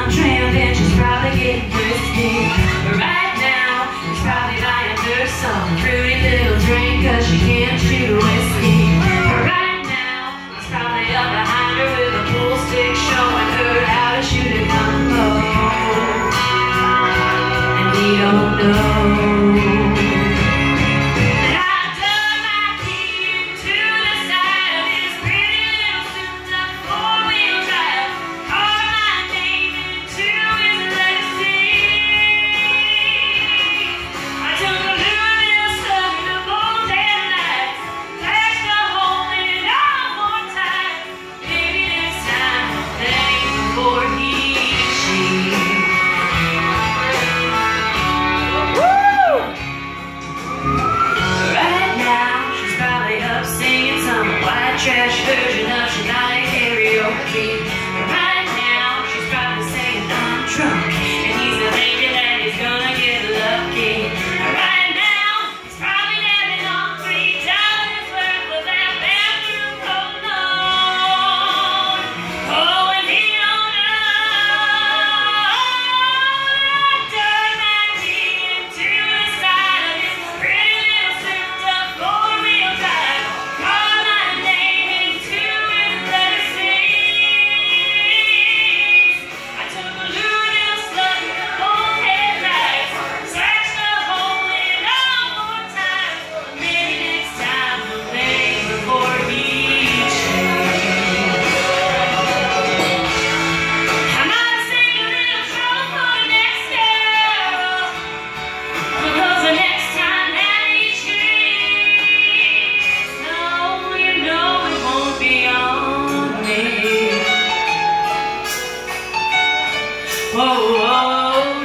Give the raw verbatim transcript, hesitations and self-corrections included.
on tramp and she's probably getting frisky. But right now, she's probably buying her some fruity little drink cause she can't shoot whiskey. But right now, he's probably up behind her with a pool stick showing her how to shoot a combo. And he don't know. Trash version of Shania karaoke. Right now, she's probably saying I'm drunk, and he's thinking that he's gonna get lucky. Right now, he's probably having on three dollars worth of that bathroom cologne. Oh, and he don't know. I turned my knee into the side of his pretty little souped-up four-wheel drive. Whoa, whoa.